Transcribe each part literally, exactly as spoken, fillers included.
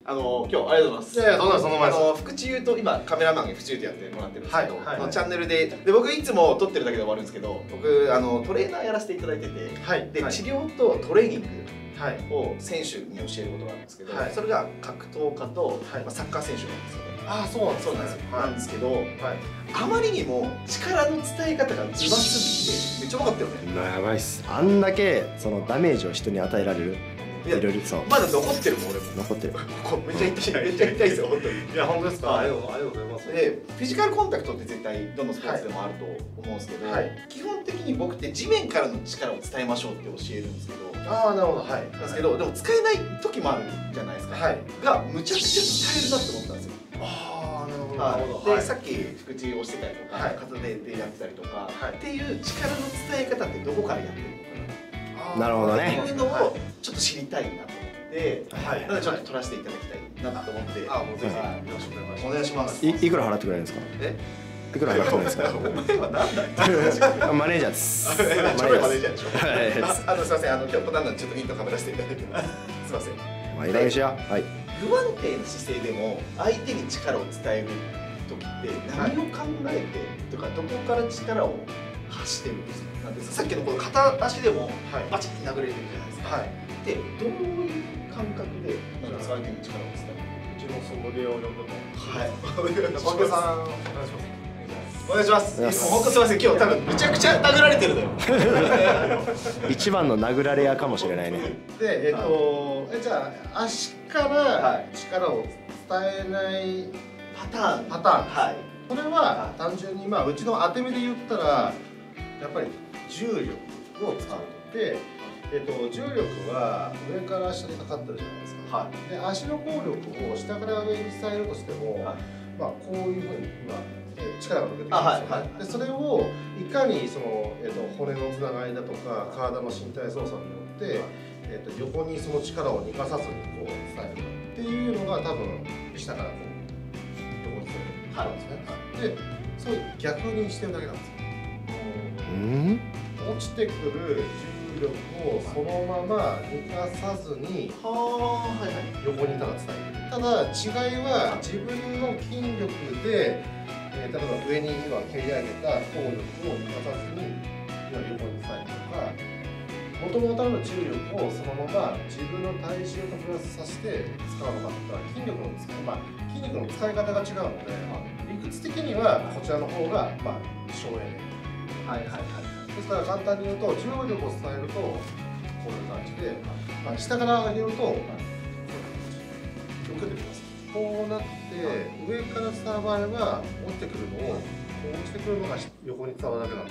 あの今日ありがとうございます。 いやいや、そんなその前です。 あの福地優と今カメラマンが福地優とやってもらってるんですけど、 はいはいあのチャンネルでで僕いつも撮ってるだけで終わるんですけど、僕あのトレーナーやらせていただいてて、 はいではい治療とトレーニングはいを選手に教えることがあるんですけど、 はいそれが格闘家と、 はいまあ、サッカー選手なんですよね。 ああ、そうなんですそうなんですよ。 はいなんですけど、 はい。 あまりにも力の伝え方がうますぎてめっちゃうまかったよね。 やばいっす。あんだけそのダメージを人に与えられる。いいやろいろそうまだ残ってるもん俺も。 残ってる。 ここめっちゃ痛いめっちゃ痛いですよ本当に。 いや、本当ですか。 はいありがとうありがとうございます。 でフィジカルコンタクトって絶対どのスポーツでもあると思うんですけど、 はい基本的に僕って地面からの力を伝えましょうって教えるんですけど、 ああ、なるほど。はい。 なんですけどでも使えない時もあるじゃないですか、 はい。 がむちゃくちゃ使えるなって思ったんですよ。 ああ、なるほど。なるほど。 でさっき福地をしてたりとか、 はい片手でやってたりとか、 はいっていう力の伝え方ってどこからやってるのかななるほどねっていうのをちょっと知りたいなと思って、 はいなのでちょっと撮らせていただきたいなと思って、 あ、もうぜひよはいろしくお願いします。 お願いします。 いいくら払ってくれるんですか。 えいくら払ってくれるんですか。 お前は何だマネージャーです。 ちょいマネージャーでしょ。 はいああのすみません、あの今日こんなのちょっとヒントかぶらせていただいてます。すみません。 まあいい加減にしよう。はい。 不安定な姿勢でも相手に力を伝える時って何を考えてとかどこから力を発してるんですか。なんですか。さっきのこの片足でもはい。 バチッて殴れるじゃないですか。 はい。 でどういう感覚でなんか相手に力を伝える。 うちのソムリエを呼んでも。 はい。 小池さん、お願いします。 お願いします。もうお願いします本当すみません、今日多分めちゃくちゃ殴られてるのよ。 一番の殴られ屋かもしれないね。 で、えっと、えじゃあ足から力を伝えないパターン。 パターン。 はい。 これは単純にまあうちの当て身で言ったらやっぱり重力を使うと。で、えっと重力は上から下にかかってるじゃないですか。 はで、足の効力を下から上に伝えるとしても、 はいまあこういうふうに今えー力が抜けてくるんですよね。 あはいはいでそれをいかにそのえっと骨のつながりだとか体の身体操作によってえっと横にその力を逃がさずにこう伝えるっていうのが多分下からこう横に伝える。 はいですね。で、それ逆にしてるだけなんですよ。 うん。 落ちてくる重力をそのまま逃がさずにはあ、はいはい。 横にただ伝える。ただ違いは自分の筋力で、えー、例えば上に今蹴り上げた効力を逃がさずに今横に伝えるとか、元々の重力をそのまま自分の体重とプラスさせて使うのかとか、筋力の使い、まあ、筋肉の使い方が違うので、理屈的にはこちらの方がまあ省エネ。 はいはいはい。 ですから簡単に言うと重力を伝えるとこういう感じで、まあ、下から上げると、よく出てきます。こうなって上から伝わる場合は落ちてくるのをこう落ちてくるのが横に伝わるだけなんで、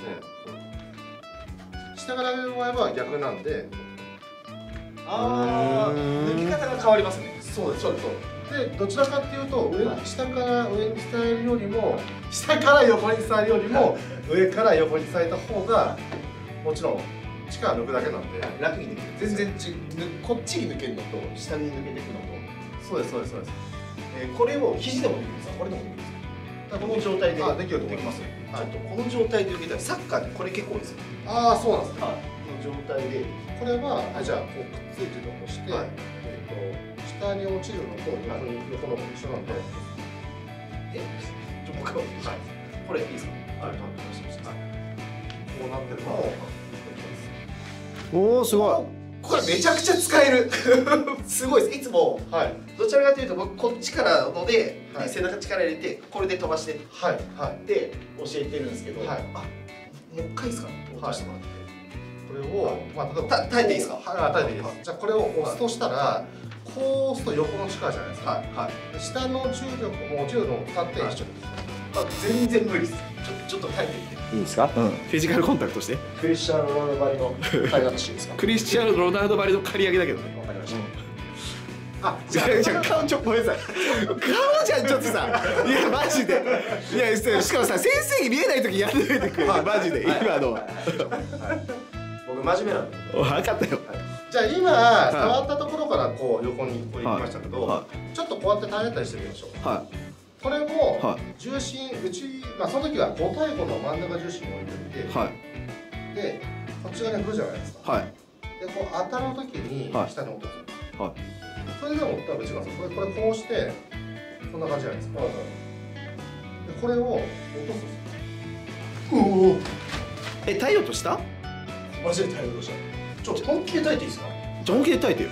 下から上げる場合は逆なんで、 ああ、抜き方が変わりますね。 そうですそうです。でどちらかっていうと上下から上に伝えるよりも下から横に伝えるよりも上から横に伝えた方がもちろん力抜くだけなんで楽にできる。全然ちぬこっちに抜けるのと下に抜けていくのと、 そうですそうですそうです。 えー、これを肘でもできるんですか。これでもできるんですか。この状態であできると思できます。 います。 ちょっとこの状態で受けたらサッカーでこれ結構多いですよ。 ああ、そうなんですね。 はい。この状態で、 これは、あじゃあ、こうくっついてるとして、 はいえっと、下に落ちるのと横に、横の一緒なんで、 え、ちょっと僕は、はい。これいいですか。はい。はい。 こうなってるのを、 おおすごい。 これめちゃくちゃ使える。すごいです。いつもはい、 どちらかというと僕こっちからので、 はい背中力入れてこれで飛ばしてはい、はい。 って教えてるんですけど、 はいあ、もう一回いいですか。落としてもらって。 これを、まあ、例えば、 た耐えていいですか。 はい、あ耐えていいです。じゃあ、これを押すとしたら、こう押すと横の力じゃないですか。 はいはい。 下の重力も重力を使って一緒です。 あ、全然無理です。ちょちょっと耐えてみて。 いいですか。 フィジカルコンタクトして。 クリスチャン・ロナウドばりの体型していいですか。 クリスチャーノ・ロナウドばりの刈り上げだけどね。 わかりました。 あ、 じゃあ、じゃあ顔ちょっとごめんなさい。顔じゃんちょっとさ、いやマジで。いやしかもさ先生に見えない時やんないでくれ。マジで今のは。 僕真面目なんで。 分かったよ。 じゃあ今、触ったところからこう横にこう行きましたけど、 はちょっとこうやって耐えたりしてみましょう。 はこれもはい重心、うち、まあ、その時は五太鼓の真ん中重心を置いておいて、 いはいで、こっち側に振るじゃないですか。 はいで、こう当たる時にはい下に落とす。 はそれでも多分違うんですよ。これこれこうしてこんな感じじゃないですか。でこれを落とすんですよ。 うお、 え耐えようとした？ マジで耐えようとした。ちょっと本気で耐えていいですか？ じゃあ本気で耐えてよ。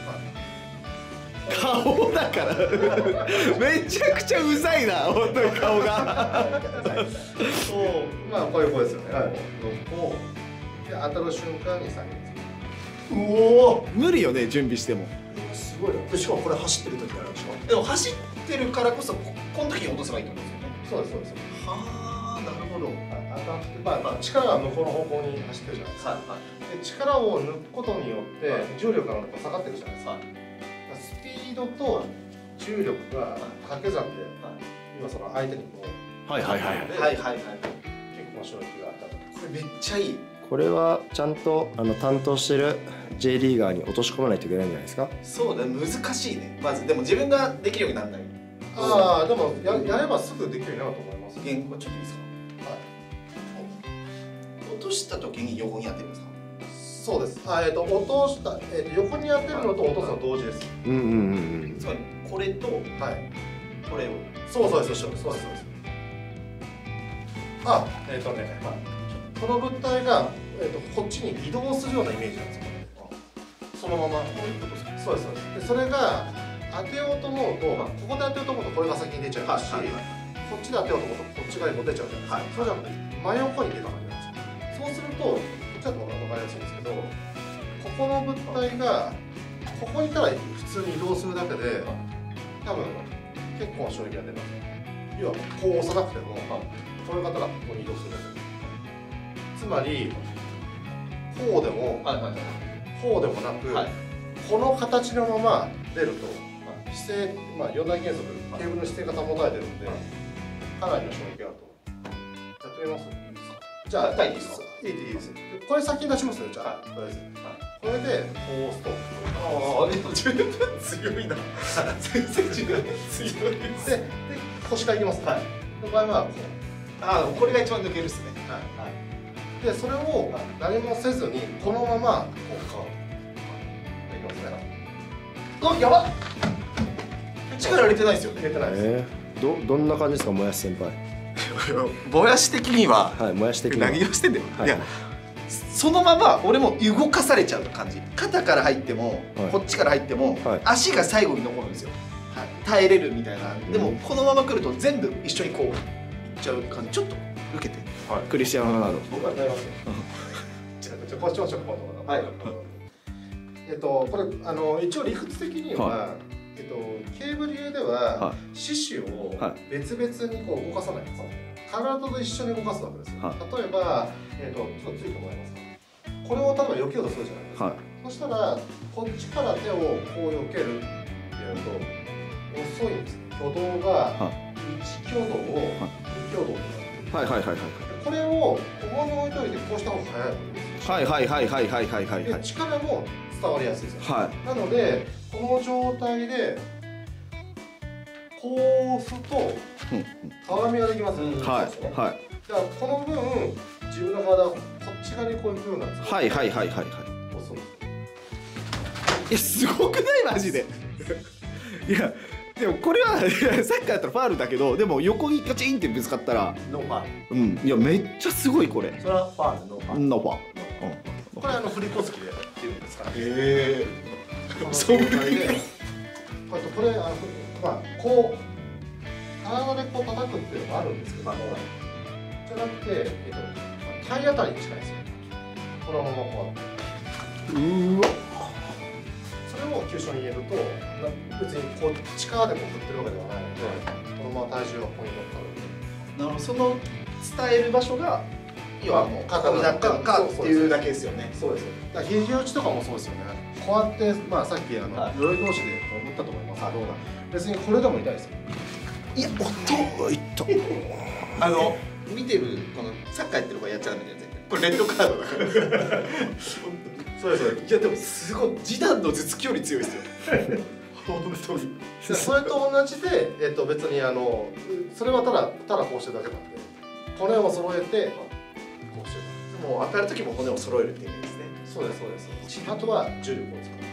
顔だからめちゃくちゃうざいな本当に顔が。 そうまあこういうこうですよね。はい、こうで当たる瞬間に下げるんですよ。 うお、 無理よね準備しても。 すごいな。でしかもこれ走ってる時あるでしょ。でも走ってるからこそここの時に落とせばいいってことですよね。 そうですそうです。 はあ、なるほど。 当たってまあまあ力が向こうの方向に走ってるじゃないですか。 はいはい。 で力を抜くことによって重力が下がってるじゃないですか。 はい、 スピードと重力が掛け算で、今その相手にこうはいはいはい。 はいはいはい。 結構衝撃があったと。 これめっちゃいい。 これはちゃんとあの担当してる J リーガーに落とし込まないといけないんじゃないですか。 そうだ、難しいね。まずでも自分ができるようにならない。 ああ、でもややればすぐできるようになると思います。 原稿ちょっといいですか？はい。落とした時に横に当てるんですか？ そうです。あ、えっと落とした、えっと横に当てるのと落とすの同時です。 うんうんうんうん。 つまりこれとはい。 これを。 そうそうです。そうです。そうです。あ、えっとね、まあこの物体がえっとこっちに移動するようなイメージなんですよ。そのままこういうことですか？そうですそうです。でそれが当てようと思うと、ここで当てようと思うとこれが先に出ちゃいますし、こっちで当てようと思うとこっち側にも出ちゃうじゃないですか。それじゃなくて真横に出た感じなんですよ。そうすると、こっちだと分かりやすいんですけど、ここの物体がここにいたら普通に移動するだけで、多分結構衝撃が出ます。要はこう押さなくても、この方がここに移動するだけ。つまりこうでも、 はいはいはい。 こうでもなく、 はい、 この形のまま出ると、姿勢、まあ、よん大原則、ケーブルの姿勢が保たれてるんで、かなりの衝撃があると。やってみます？じゃあ、 いいですか？ いいです。これ先に出しますよ、じゃあ。これです。これで、こう押すと。 ああ、でも十分強いな。先生十分強いです。 で、で腰からいきます。はい。の場合は、こう。 ああ、これが一番抜けるっすね。 はい。で、それを何もせずに、このまま、こう、か。いきますね。 あ、やばっ。力入れてないですよね。 入れてないです。 えー、どどんな感じですか、もやし先輩。 ぼやし的には、 はい、もやし的には。 何をしてんだよ。 はい、 いや、そのまま俺も動かされちゃう感じ。肩から入っても、 はい、 こっちから入っても、 はい、 足が最後に残るんですよ。はい、耐えれるみたいな。でも、うん、このまま来ると全部一緒にこういっちゃう感じ。ちょっと受けて。 はい、クリスティアーノ・ロナウド。 僕は耐えますよ。じゃあ、じゃあ、こっちもちょっと今度は。はい。えっと、これ、あの、一応理屈的には、はい、えっと、ケーブル流では、四肢を別々にこう動かさないんですよ。体と一緒に動かすわけですよ。はい、例えば、えっと、ちょっとついてもらえますか。これを例えば避けようとするじゃないですか。はい、そしたら、こっちから手をこう避けるってやると、遅いんです。挙動がいち挙動をに挙動となっている。 はいはいはいはい。 これをここに置いといて、こうした方が早いわけです。 はいはいはいはいはいはいはいはい。 力も伝わりやすいですよ。 はい。 なので、この状態で、こう押すと、鏡ができますよね。 はい。はい。 だからこの分、自分の体、こっち側にこういう風なんですよ。 はいはいはいはいはい。 押すんです。いや、すごくないマジで。いや、でもこれはサッカーだったらファールだけど、でも横にガチンってぶつかったら、 ノーファール。うん。いや、めっちゃすごいこれ。 それはファール、ノーファール。 ノーファール。 うん。これあの振り子付きでやってるんですから。へえ。 そういう感じで。これこれあのまあこう体でこう叩くっていうのもあるんですけども、じゃなくてえっと体当たりに近いですよ。このままこうやって。うわ。それを急所に入れると別にこう力でこう振ってるわけではないので、このまま体重がここに乗っかる。 なるほど。その伝える場所が要はもう肩だったのかっていうだけですよね。 そうです。だから肘打ちとかもそうですよね。こうやってまあさっきあの鎧同士で思ったと思いますけど、別にこれでも痛いですよ。 いや、おっと、いった。あの見てるこのサッカーやってる子やっちゃダメだよ絶対。これレッドカードだから。 そうです。 いやでもすごい示談の頭突きより強いですよ。本当に。 それと同じで、えっと別にあのそれはただただこうしてるだけなんで、骨を揃えてこうしてる。 もう当たる時も骨を揃えるっていう意味ですね。 そうですそうです。あとは重力を使う。